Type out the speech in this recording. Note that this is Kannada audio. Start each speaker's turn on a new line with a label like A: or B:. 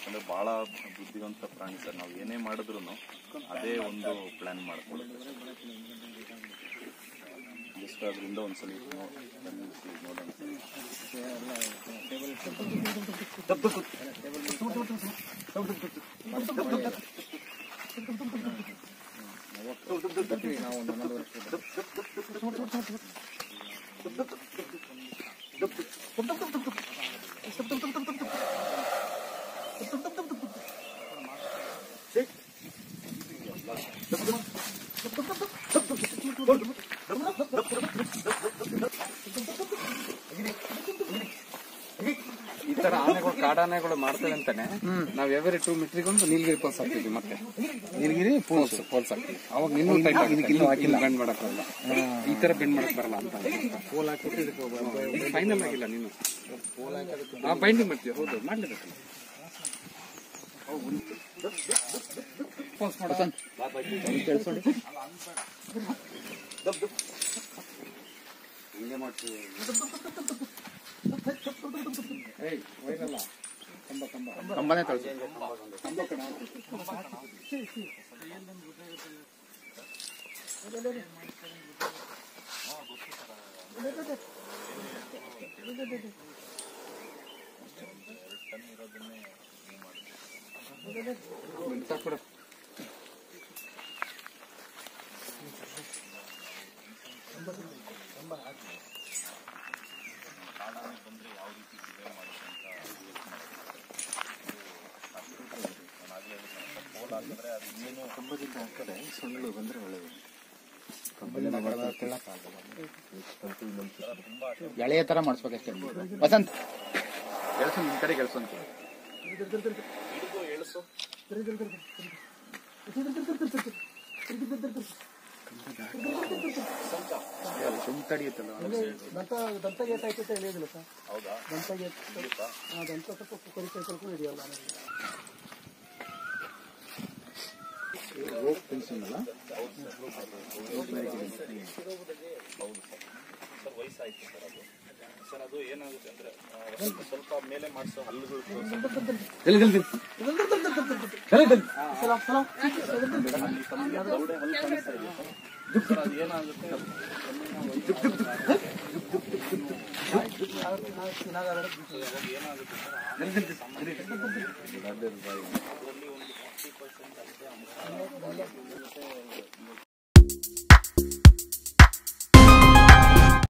A: ಯಾಕಂದ್ರೆ ಬಹಳ ಬುದ್ಧಿವಂತ ಪ್ರಾಣಿ ಸರ್. ನಾವು ಏನೇ ಮಾಡಿದ್ರು ಅದೇ ಒಂದು ಪ್ಲಾನ್ ಮಾಡ್ಕೊಳ್ಳುತ್ತೆ. ಜಸ್ಟ್ ಅದರಿಂದ ಒಂದ್ಸಲ ನೋಡೋಣ.
B: ಈ ತರ ಆನೆಗಳು ಕಾಡಾನೆಗಳು ಮಾಡ್ತೇವೆ ಅಂತಾನೆ ನಾವ್ ಎವರಿ 2 ಮೀಟರ್ಗೊಂದು ನೀಲಗಿರಿ ಪೋಲ್ಸ್ ಹಾಕ್ತಿದ್ವಿ. ಮತ್ತೆ ನೀಲಗಿರಿ ಪೋಲ್ಸ್ ಹಾಕ್ತಿವಿ. ಅವಾಗ ನಿನ್ನೂ ಟೈಟ್ ಹಾಕಿಲ್ಲ, ಬೆಂಡ್ ಮಾಡಕ್ ಬರಲ್ಲ. ಈ ತರ ಬೆಂಡ್ ಮಾಡಕ್ ಬರಲ್ಲ ಅಂತ ಪೋಲ್ ಹಾಕಿಬಿಟ್ಟು ಫೈನಲ್ ಆಗಿಲ್ಲ. ನೀನು ಬೈಂಡಿಂಗ್ ಮಾಡ್ತೀವಿ. ಹೌದು, ಮಾಡ್ಲೇಬೇಕಲ್ಲ. ಪೋಲ್ಸ್ ಮಾಡೋದು ಹಿಂಗೆ ಮಾಡ್ತೀವಿ. ವೈರಲ್ಲ ಕಂಬನೇ ಕಳಿಸಿ.
A: ಬಂದ್ರೆ ಯಾವ ರೀತಿ ಬಿಹೇವ್ ಮಾಡುತ್ತೆ ಅಂತ ಪೋಲ್ ಹಾಕಿದ್ರೆ ಅದು ಇನ್ನೇನು ಕಂಬದಿಂದ ಹಾಕಿದ್ರೆ ಸೊಳ್ಳು ಬಂದ್ರೆ ಒಳ್ಳೆಯದು.
B: ಎಳೆಯ ತರ ಮಾಡಿಸ್ಬೇಕಷ್ಟೇ. ವಸಂತ್ ಕೆಲಸ ನಿಮ್ ಕಡೆ ಕೆಲಸ ಅಂತ
A: ಎಳಸು.
B: ತಡಿಯುತ್ತಲ್ಲ.
C: ದಂತ ಗೇಟ್ ಆಯ್ತು ಅಂತ ಹೇಳಿದಿಲ್ಲ ಸರ್.
A: ಹೌದಾ?
C: ದಂತ ಗೇಟ್ ದಂತ ಸ್ವಲ್ಪ ಕುರಿತು ಹಿಡಿಯಲ್ಲ.
B: ರೋಪ್ ಪೆನ್ಸಿಲ್ ಅಲ್ಲ.
A: ಹೌದು ಸರ್, ವಯಸ್ಸಾಯ್ತು ಸರ್. ಅದು ಸರ್ ಅದು ಏನಾಗುತ್ತೆ ಅಂದ್ರೆ ಸ್ವಲ್ಪ ಮೇಲೆ ಮಾಡಿಸೋ ಹಲ್ಲುಗಳು ಅದು ಏನಾಗುತ್ತೆ